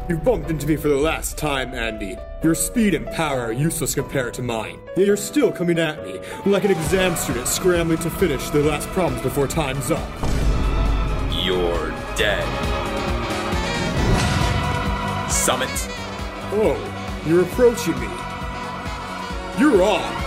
You've bumped into me for the last time, Andy. Your speed and power are useless compared to mine. Yet you're still coming at me, like an exam student scrambling to finish their last problems before time's up. You're dead. Summit. Oh, you're approaching me. You're on.